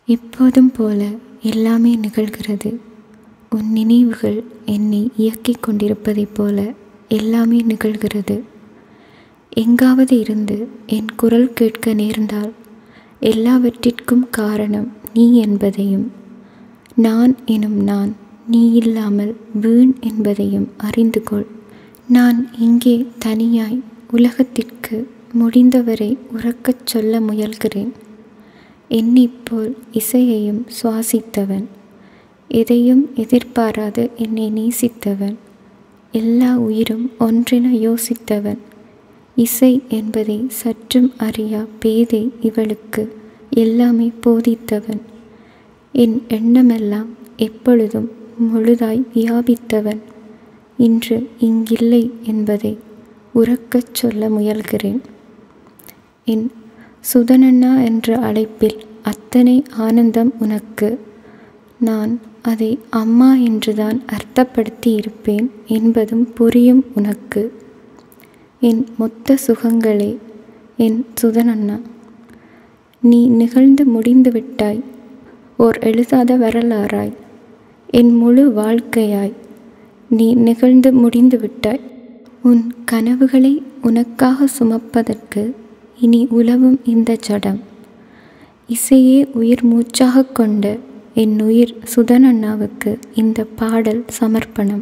எப்போதும் போல எல்லாமே நிகழ்கிறது. உன் நினைவுகள் என்னை இயக்கிக் கொண்டிருப்பதைப் போல எல்லாமே நிகழ்கிறது. எங்காவது இருந்து என் குரல் கேட்க நேர்ந்தால் எல்லாவற்றிற்கும் காரணம் நீ என்பதையும், நான் எனும் நான் நீ இல்லாமல் வீண் என்பதையும் அறிந்து கொள். நான் இங்கே தனியாய் உலகத்திற்கு முடிந்தவரை உரக்கச் சொல்ல முயல்கிறேன். என்னைப் போல் இசையையும் சுவாசித்தவன், எதையும் எதிர்பாராது என்னை நேசித்தவன், எல்லா உயிரும் ஒன்றென யோசித்தவன், இசை என்பதை சற்றும் அறியா பேதை இவளுக்கு எல்லாமே போதித்தவன், என் எண்ணமெல்லாம் எப்பொழுதும் முழுதாய் வியாபித்தவன் இன்று இங்கில்லை என்பதை உரக்கச் சொல்ல முயல்கிறேன். என் சுதனண்ணா என்ற அழைப்பில் அத்தனை ஆனந்தம் உனக்கு. நான் அதை அம்மா என்றுதான் அர்த்தப்படுத்தி இருப்பேன் என்பதும் புரியும் உனக்கு. என் மொத்த சுகங்களே என் சுதனண்ணா, நீ நிகழ்ந்து முடிந்து விட்டாய். ஓர் எழுதாத வரலாறாய், என் முழு வாழ்க்கையாய் நீ நிகழ்ந்து முடிந்து விட்டாய். உன் கனவுகளை உனக்காக சுமப்பதற்கு இனி உலவும் இந்த ஜடம். இசையே உயிர் மூச்சாக கொண்ட என் உயிர் சுதனண்ணாவுக்கு இந்த பாடல் சமர்ப்பணம்.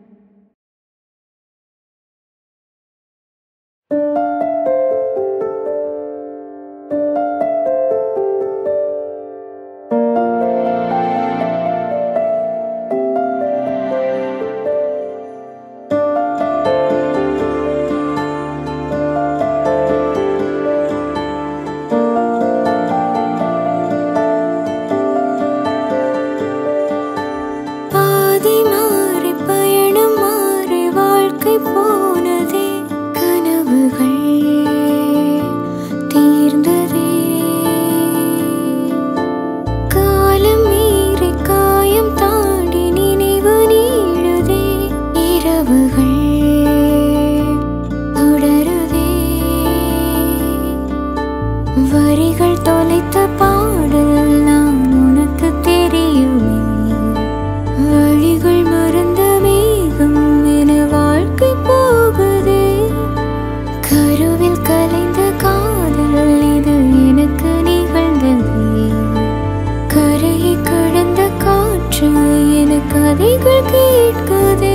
வரிகள் தொலைத்த பாடல் நான் உனக்கு தெரியுமே. வழிகள் மறந்த மேகம் என வாழ்க்கை போகுதே. கருவில் கலைந்த காதல் இது எனக்கு நிகழ்ந்ததே. கரையை கடந்த காற்று என கதைகள் கேட்குதே.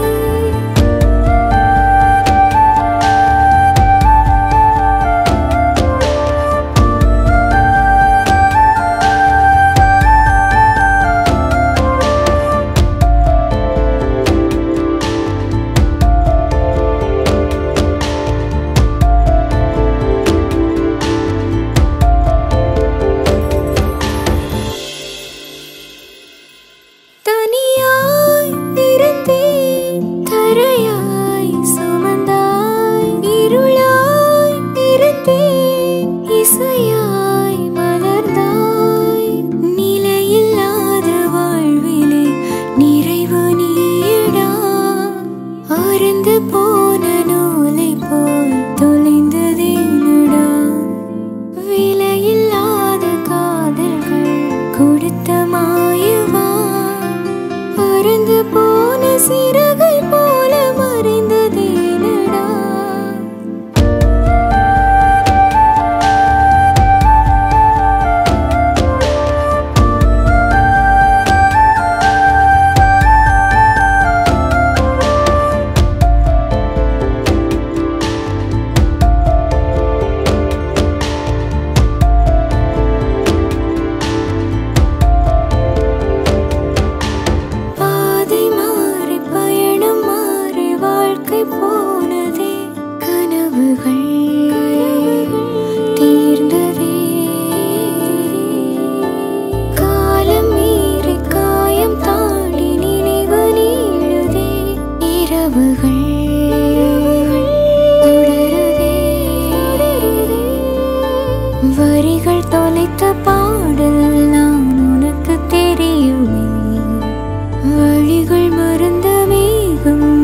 வரிகள் தொலைத்த பாடல் நான் உனக்கு தெரியுமே. வழிகள் மறந்த மேகம்